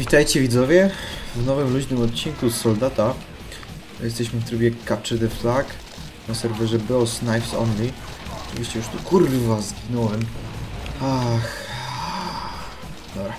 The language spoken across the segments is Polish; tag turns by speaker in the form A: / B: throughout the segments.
A: Witajcie widzowie w nowym luźnym odcinku z Soldata. Jesteśmy w trybie Capture the Flag na serwerze Bros Knives Only. Oczywiście już tu kurwa zginąłem. Ach. Dobra.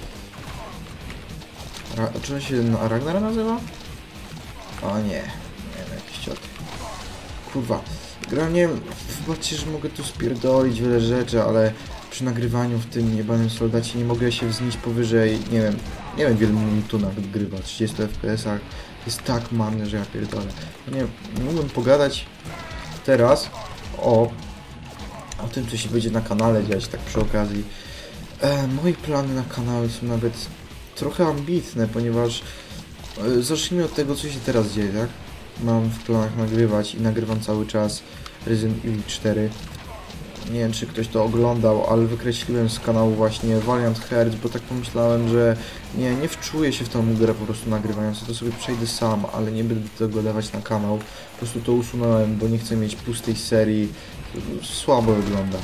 A: Czy on się Ragnar nazywa? O nie. Nie wiem, jakiś ciot. Kurwa. Generalnie wybaczcie, że mogę tu spierdolić wiele rzeczy, ale przy nagrywaniu w tym jebanym Soldacie nie mogę się wznieść powyżej, nie wiem w wielu minutunach grywa, 30 FPS-ach. Jest tak marny, że ja pierdolę. Nie mógłbym pogadać teraz o tym, co się będzie na kanale dziać, tak przy okazji. Moje plany na kanale są nawet trochę ambitne, ponieważ zacznijmy od tego, co się teraz dzieje, tak? Mam w planach nagrywać i nagrywam cały czas Resident Evil 4. Nie wiem, czy ktoś to oglądał, ale wykreśliłem z kanału właśnie Valiant Hearts, bo tak pomyślałem, że nie wczuję się w tą grę po prostu nagrywając, to sobie przejdę sam, ale nie będę tego dawać na kanał. Po prostu to usunąłem, bo nie chcę mieć pustej serii. Słabo wygląda.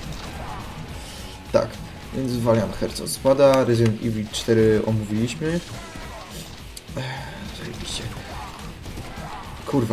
A: Tak, więc Valiant Hearts odpada, Resident Evil 4 omówiliśmy. Zajebiście. Kurwa.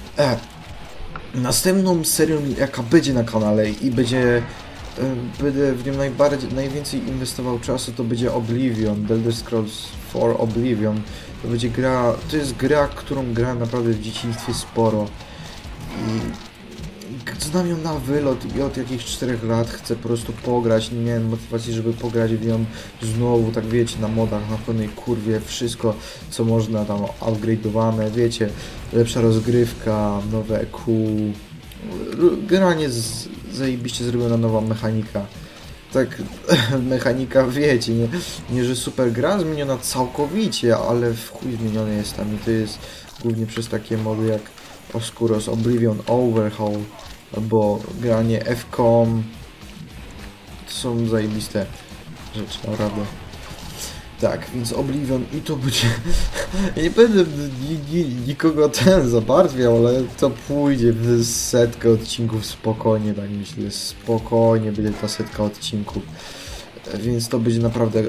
A: Następną serią, jaka będzie na kanale i będę w nią najwięcej inwestował czasu, to będzie Oblivion, The Elder Scrolls 4 Oblivion. To będzie gra, to jest gra, którą grałem naprawdę w dzieciństwie sporo i znam ją na wylot i od jakichś 4 lat chcę po prostu pograć, nie miałem motywacji, żeby pograć w nią znowu, tak wiecie, na modach, na pełnej kurwie, wszystko co można tam upgrade'owane, wiecie, lepsza rozgrywka, nowe EQ, generalnie zajebiście zrobiona nowa mechanika. Tak, mechanika, wiecie, nie że super gra zmieniona całkowicie, ale w chuj zmieniony jest tam i to jest głównie przez takie mody jak Oscuros, Oblivion, Overhaul, albo granie FCOM. To są zajebiste rzeczy, naprawdę. Tak, więc Oblivion i to będzie... Ja nie będę nikogo zabarwiał, ale to pójdzie w setkę odcinków spokojnie, tak myślę. Spokojnie będzie ta setka odcinków. Więc to będzie naprawdę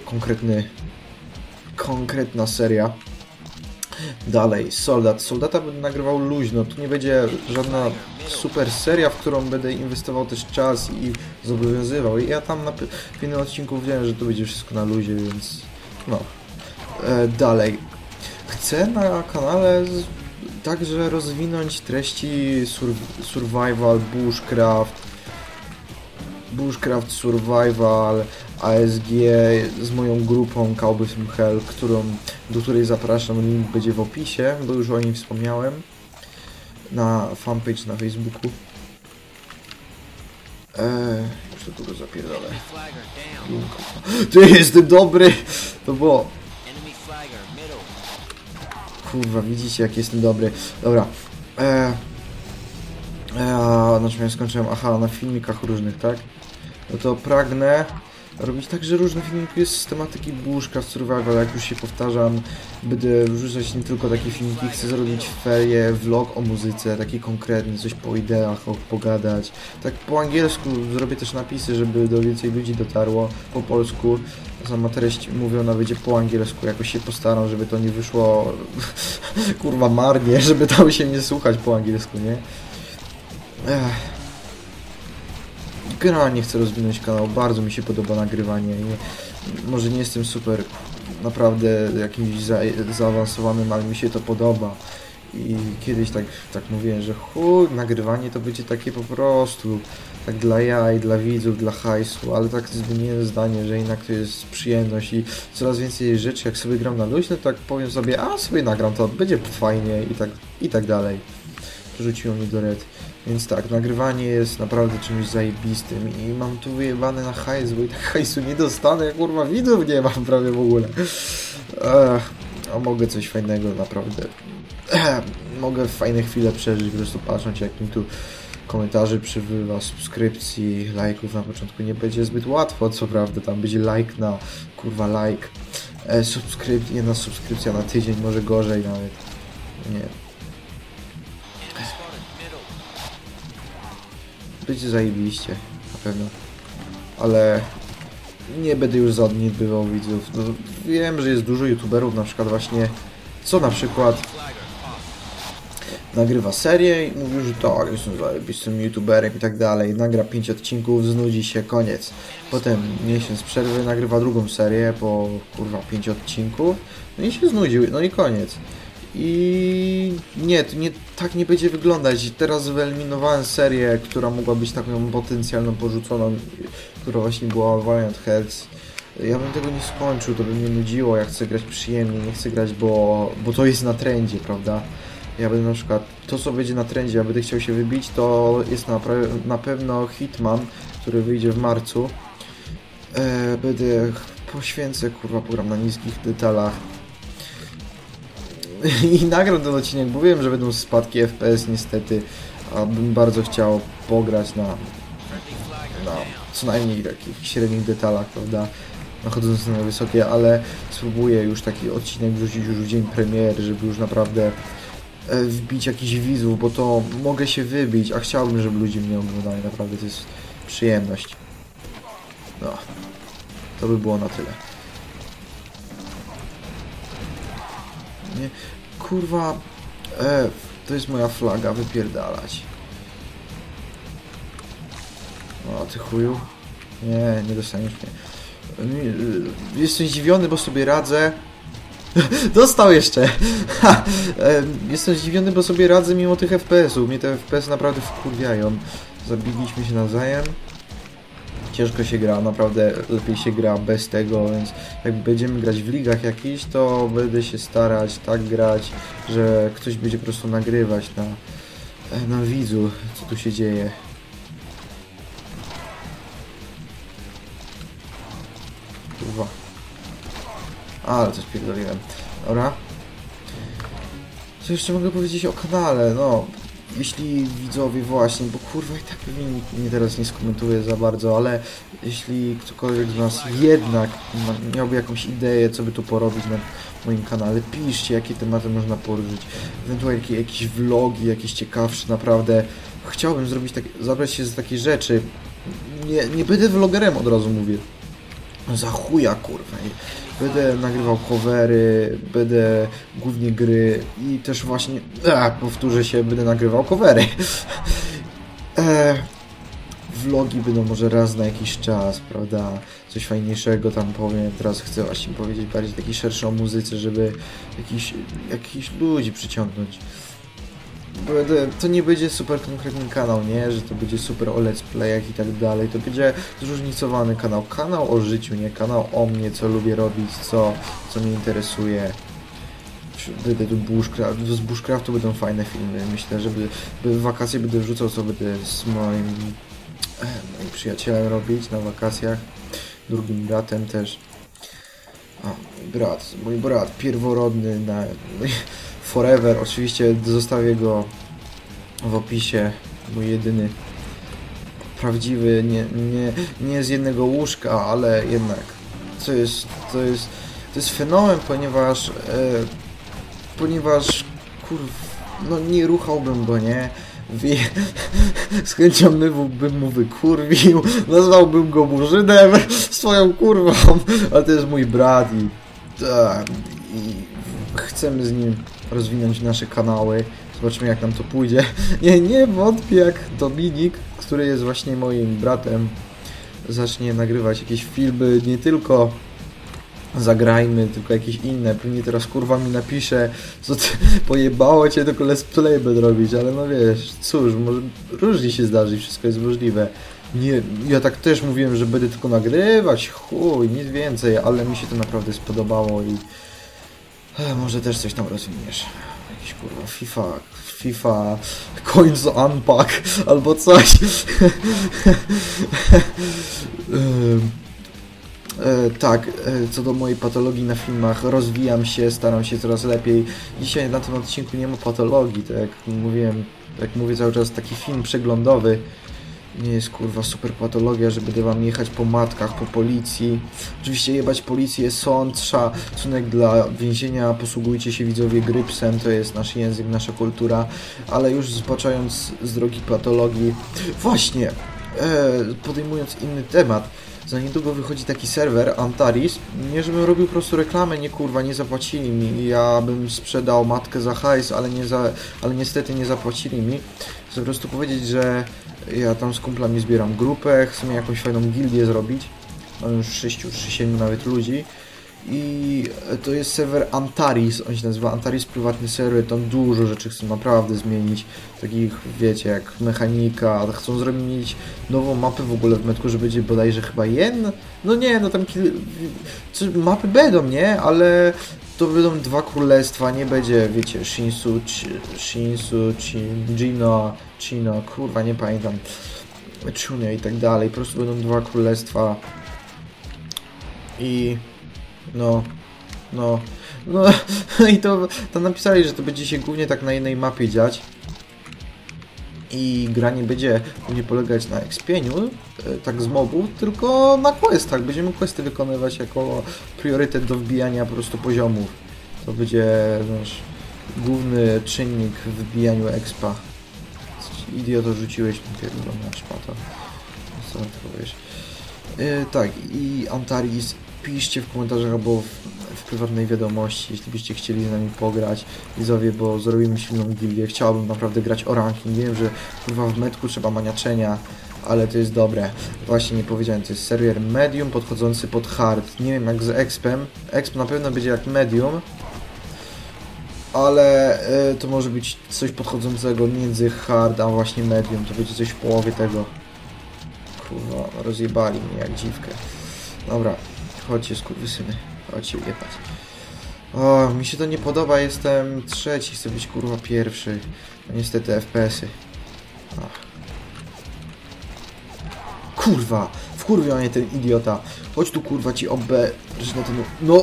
A: konkretna seria. Dalej, Soldata będę nagrywał luźno, tu nie będzie żadna super seria, w którą będę inwestował też czas i zobowiązywał. I ja tam w innym odcinku wiem, że to będzie wszystko na luzie, więc no. Dalej. Chcę na kanale także rozwinąć treści survival, bushcraft, survival, ASG z moją grupą Cowboys from Hell, do której zapraszam, link będzie w opisie, bo już o nim wspomniałem na fanpage na Facebooku. Już to długo zapierdolę. Ty jestem dobry! To było... Kurwa, widzicie jak jestem dobry. Dobra. Na czym ja skończyłem? Aha, na filmikach różnych, tak? No to pragnę robić tak, że różne filmiki z tematyki bushcraft, survival, jak już się powtarzam, będę wrzucać nie tylko takie filmiki, chcę zrobić ferie, vlog o muzyce, taki konkretny, coś po ideach, pogadać. Tak po angielsku zrobię też napisy, żeby do więcej ludzi dotarło, po polsku. Sama treść mówiona będzie po angielsku, jakoś się postaram, żeby to nie wyszło kurwa marnie, żeby tam się nie słuchać po angielsku, nie? Generalnie chcę rozwinąć kanał, bardzo mi się podoba nagrywanie. Może nie jestem super naprawdę jakimś zaawansowanym, ale mi się to podoba. I kiedyś tak mówiłem, że nagrywanie to będzie takie po prostu tak dla jaj, dla widzów, dla hajsu, ale tak zmieniłem zdanie, że jednak to jest przyjemność i coraz więcej rzeczy, jak sobie gram na luźno, tak powiem sobie, sobie nagram, to będzie fajnie i tak dalej. Rzuciło mnie do red. Więc tak, nagrywanie jest naprawdę czymś zajebistym i mam tu wyjebane na hajs, bo i tak hajsu nie dostanę, kurwa, widzów nie mam prawie w ogóle. A mogę coś fajnego, naprawdę. Mogę fajne chwile przeżyć, po prostu patrząc jak mi tu komentarzy przybywa, subskrypcji, lajków na początku nie będzie zbyt łatwo, co prawda, tam będzie like na, kurwa, like. Jedna subskrypcja na tydzień, może gorzej nawet. Nie. Będzie zajebiście, na pewno. Ale nie będę już zaniedbywał widzów. No, wiem, że jest dużo youtuberów, na przykład właśnie, co na przykład nagrywa serię i mówi, że tak, jestem youtuberem i tak dalej, nagra 5 odcinków, znudzi się, koniec. Potem miesiąc przerwy, nagrywa drugą serię po, kurwa, 5 odcinków, no i się znudził, no i koniec. I nie, tak nie będzie wyglądać. Teraz wyeliminowałem serię, która mogła być taką potencjalną porzuconą, która właśnie była Valiant Hearts. Ja bym tego nie skończył, to by mnie nudziło, ja chcę grać przyjemnie, nie chcę grać, bo to jest na trendzie, prawda? Ja będę na przykład, to co będzie na trendzie, ja będę chciał się wybić, to jest na pewno Hitman, który wyjdzie w marcu. Poświęcę, kurwa, program na niskich detalach. I nagram ten odcinek, bo wiem, że będą spadki FPS niestety, a bym bardzo chciał pograć na co najmniej takich średnich detalach, prawda, nachodząc na wysokie, ale spróbuję już taki odcinek wrzucić już w dzień premiery, żeby już naprawdę wbić jakichś widzów, bo to mogę się wybić, a chciałbym, żeby ludzie mnie oglądali, naprawdę to jest przyjemność. No, to by było na tyle. Nie, kurwa, to jest moja flaga, wypierdalać. O, ty chuju. Nie dostaniesz mnie. Jestem zdziwiony, bo sobie radzę. Dostał jeszcze! Jestem zdziwiony, bo sobie radzę mimo tych FPS-ów. Mnie te FPS naprawdę wkurwiają. Zabiliśmy się nawzajem. Ciężko się gra, naprawdę lepiej się gra bez tego, więc jak będziemy grać w ligach jakichś, to będę się starać tak grać, że ktoś będzie po prostu nagrywać na widzu, co tu się dzieje. Kurwa. Ale coś pierdoliłem. Dobra. Co jeszcze mogę powiedzieć o kanale? No, jeśli widzowie właśnie, bo kurwa i tak pewnie nikt mnie teraz nie skomentuje za bardzo, ale jeśli ktokolwiek z nas jednak miałby jakąś ideę, co by tu porobić na moim kanale, piszcie, jakie tematy można poruszyć, ewentualnie jakieś vlogi, jakieś ciekawsze, naprawdę. Chciałbym zrobić zabrać się za takie rzeczy. Nie będę vlogerem, od razu mówię. Za chuja, kurwa. Będę nagrywał covery, będę głównie gry i też właśnie, powtórzę się, będę nagrywał covery. Vlogi będą może raz na jakiś czas, prawda? Coś fajniejszego tam powiem. Teraz chcę właśnie powiedzieć bardziej taki szerszy o muzyce, żeby jakichś ludzi przyciągnąć. To nie będzie super konkretny kanał, nie? Że to będzie super o let's playach i tak dalej. To będzie zróżnicowany kanał. Kanał o życiu, nie? Kanał o mnie, co lubię robić, co mnie interesuje. Będę tu z bushcraftu będą fajne filmy. Myślę, że w wakacje będę wrzucał, co będę z moim przyjacielem robić na wakacjach. Drugim bratem też. Mój brat pierworodny forever, oczywiście zostawię go w opisie, mój jedyny prawdziwy, nie z jednego łóżka, ale jednak to jest fenomen, ponieważ no nie ruchałbym go, nie? Z chęcią bym mu wykurwił, nazwałbym go murzynem, swoją kurwą, ale to jest mój brat i chcemy z nim rozwinąć nasze kanały. Zobaczymy, jak nam to pójdzie. Nie wątpię, jak Dominik, który jest właśnie moim bratem, zacznie nagrywać jakieś filmy, nie tylko zagrajmy, tylko jakieś inne. Pewnie teraz kurwa mi napisze, co ty pojebało cię, tylko let's play będę robić, ale no wiesz, cóż, może różnie się zdarzy, wszystko jest możliwe. Nie, ja tak też mówiłem, że będę tylko nagrywać, chuj, nic więcej, ale mi się to naprawdę spodobało i może też coś tam rozwiniesz. Jakiś kurwa FIFA Coins Unpack albo coś. Tak, co do mojej patologii na filmach, rozwijam się, staram się coraz lepiej. Dzisiaj na tym odcinku nie ma patologii, tak jak mówię cały czas, taki film przeglądowy. Nie jest kurwa super patologia, że będę wam jechać po matkach, po policji. Oczywiście jebać policję, sąd, szacunek dla więzienia, posługujcie się widzowie grypsem, to jest nasz język, nasza kultura, ale już zbaczając z drogi patologii, właśnie, podejmując inny temat, za niedługo wychodzi taki serwer, Antares. Nie żebym robił po prostu reklamę, nie kurwa, nie zapłacili mi. Ja bym sprzedał matkę za hajs, ale niestety nie zapłacili mi. Chcę po prostu powiedzieć, że ja tam z kumplami zbieram grupę, chcę mi jakąś fajną gildię zrobić. Mam już 6 czy 7 nawet ludzi. I to jest serwer Antares, on się nazywa Antares, prywatny serwer, tam dużo rzeczy chcą naprawdę zmienić, takich wiecie, jak mechanika, chcą zrobić nową mapę w ogóle w metku, że będzie bodajże chyba jedna, no nie, no tam mapy będą, nie, ale to będą 2 królestwa, nie będzie, wiecie, Shinsu, Chino, kurwa, nie pamiętam, Chunia i tak dalej, po prostu będą 2 królestwa i... No i to tam napisali, że to będzie się głównie tak na jednej mapie dziać i gra nie będzie głównie polegać na expieniu, tak z mobów, tylko na questach. Będziemy questy wykonywać jako priorytet do wbijania po prostu poziomów. To będzie nasz główny czynnik w wbijaniu expa. Idioto, rzuciłeś mi pierdolona szpata. Co ty powiesz? Tak, i Antares, piszcie w komentarzach albo w prywatnej wiadomości, jeśli byście chcieli z nami pograć, widzowie, bo zrobimy silną gildię. Chciałbym naprawdę grać o ranking. Wiem, że kurwa w metku trzeba maniaczenia, ale to jest dobre. Właśnie nie powiedziałem, to jest serwer medium podchodzący pod hard. Nie wiem jak z expem. Exp na pewno będzie jak medium, ale to może być coś podchodzącego między hard a właśnie medium. To będzie coś w połowie tego. Kurwa, rozjebali mnie jak dziwkę. Dobra, chodźcie skurwysyny, chodźcie jebać. O, mi się to nie podoba, jestem trzeci, chcę być kurwa pierwszy. No niestety FPS-y. Ach. Kurwa, wkurwia mnie ten idiota. Chodź tu kurwa ci obę... No...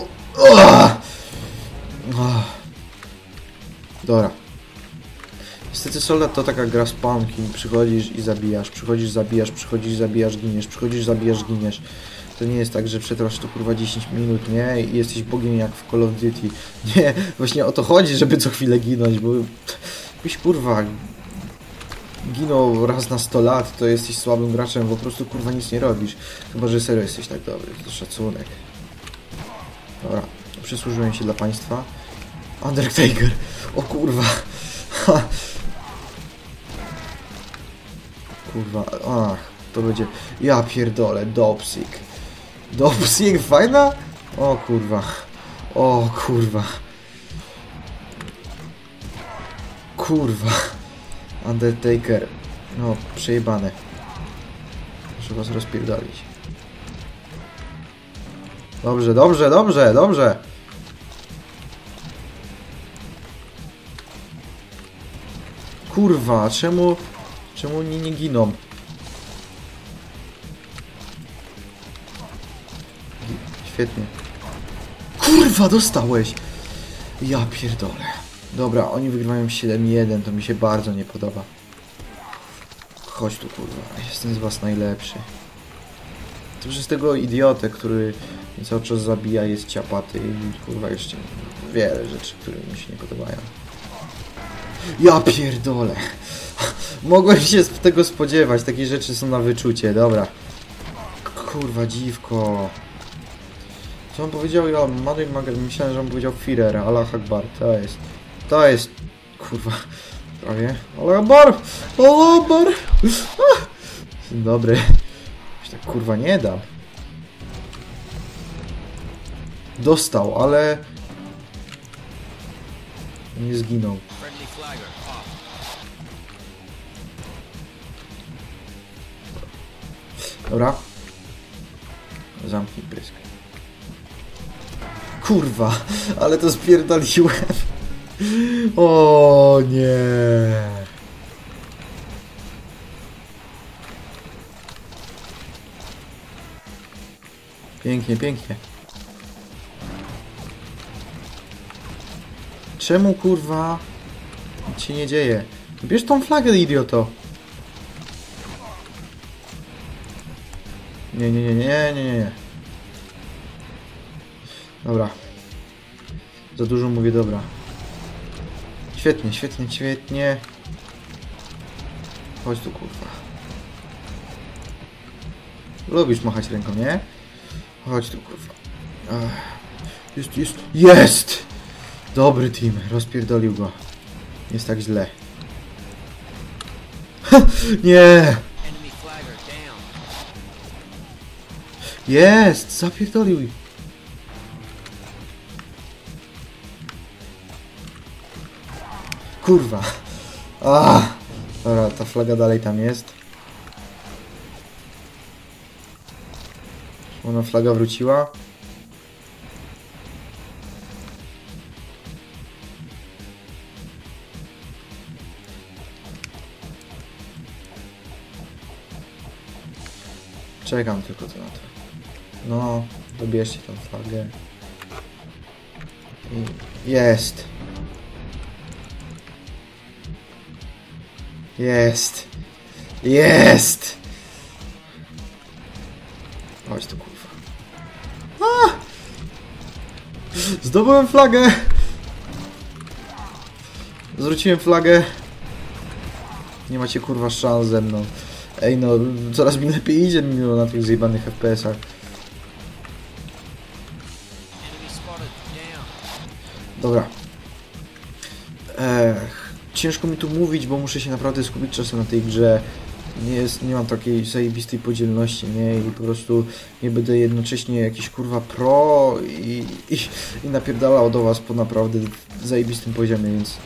A: Dobra. Niestety Soldat to taka gra spawnki. Przychodzisz i zabijasz, przychodzisz, zabijasz, przychodzisz, zabijasz, giniesz, przychodzisz, zabijasz, giniesz. To nie jest tak, że przetrwasz to kurwa 10 minut, nie? I jesteś bogiem jak w Call of Duty. Nie, właśnie o to chodzi, żeby co chwilę ginąć, bo... Byś kurwa... Ginął raz na 100 lat, to jesteś słabym graczem, po prostu kurwa nic nie robisz. Chyba, że serio jesteś tak dobry, to szacunek. Dobra, przysłużyłem się dla państwa. Undertaker, o kurwa. Kurwa, ach, to będzie... Ja pierdolę, Dopsik. Dopsik, fajna? O kurwa. O kurwa. Kurwa. Undertaker. No, przejebane. Muszę was rozpierdolić. Dobrze, dobrze, dobrze, dobrze. Kurwa, czemu oni nie giną? Świetnie. Kurwa, dostałeś! Ja pierdolę. Dobra, oni wygrywają 7-1, to mi się bardzo nie podoba. Chodź tu, kurwa, jestem z was najlepszy. To przez tego idiotę, który mnie cały czas zabija, jest ciapaty i kurwa jeszcze wiele rzeczy, które mi się nie podobają. Ja pierdolę. Mogłem się tego spodziewać, takie rzeczy są na wyczucie, dobra. Kurwa, dziwko. Co on powiedział? Ja myślałem, że on powiedział Führer, Allah Akbar, to jest, kurwa, prawie. Allah Akbar, Allah Akbar. Dzień dobry. Się tak kurwa nie da. Dostał, ale nie zginął. Dobra. Zamknij pysk. Kurwa, ale to spierdoliłem. O nie. Pięknie, pięknie. Czemu kurwa nic się nie dzieje? Bierz tą flagę, idioto. Nie. Dobra. Za dużo mówię, dobra. Świetnie, świetnie, świetnie. Chodź tu, kurwa. Lubisz machać ręką, nie? Chodź tu, kurwa. Jest! Dobry team, rozpierdolił go. Jest tak źle. Nie! Jest! Zapierdolił ich. Kurwa. Dobra, ta flaga dalej tam jest. Ona flaga wróciła. Czekam tylko to na to. No, dobierzcie tą flagę. I jest. Jest. Jest. Chodź tu, kurwa. Zdobyłem flagę. Zwróciłem flagę. Nie macie, kurwa, szans ze mną. Ej, no, coraz mi lepiej idzie mimo na tych zjebanych FPS-ach. Dobra. Ciężko mi tu mówić, bo muszę się naprawdę skupić czasem na tej grze. Nie mam takiej zajebistej podzielności, nie? I po prostu nie będę jednocześnie jakiś, kurwa, pro i napierdalał do was po naprawdę zajebistym poziomie, więc...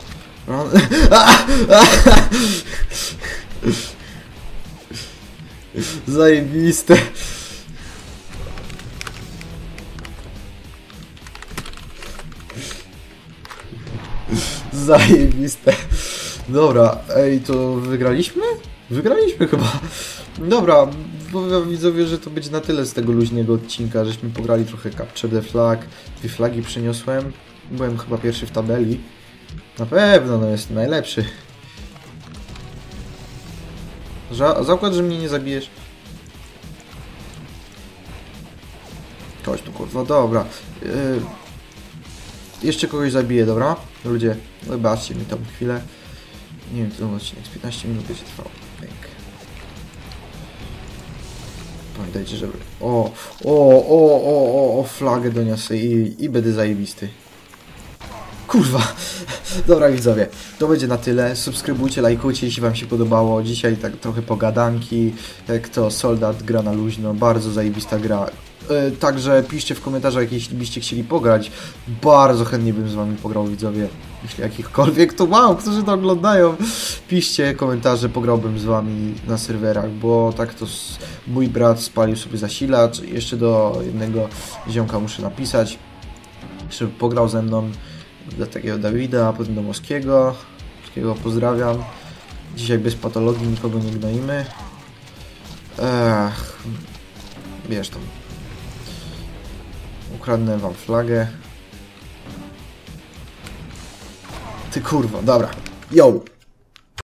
A: Zajebiste. Zajebiste. Dobra, ej, to wygraliśmy? Wygraliśmy chyba. Dobra, powiem widzowie, że to będzie na tyle z tego luźnego odcinka, żeśmy pograli trochę Capture the Flag. 2 flagi przyniosłem. Byłem chyba pierwszy w tabeli. Na pewno, no jest najlepszy. Zakład, że mnie nie zabijesz. Chodź tu, kurwa, dobra. Jeszcze kogoś zabiję, dobra? Ludzie, wybaczcie mi tą chwilę. Nie wiem, ten odcinek z 15 minut będzie trwał. Pamiętajcie, żeby... O, flagę doniosę i będę zajebisty. Kurwa. Dobra, widzowie, to będzie na tyle. Subskrybujcie, lajkujcie, jeśli wam się podobało. Dzisiaj tak trochę pogadanki. Jak to Soldat gra na luźno. Bardzo zajebista gra. Także piszcie w komentarzach, jeśli byście chcieli pograć. Bardzo chętnie bym z wami pograł, widzowie. Jeśli jakichkolwiek, to wow, którzy to oglądają. Piszcie komentarze, pograłbym z wami na serwerach, bo tak to mój brat spalił sobie zasilacz. Jeszcze do jednego ziomka muszę napisać, żeby pograł ze mną. Dla takiego Dawida, a potem do Moskiego. Moskiego pozdrawiam. Dzisiaj bez patologii, nikogo nie gnoimy. Wiesz tam. Ukradnę wam flagę. Ty kurwa, dobra. Yo!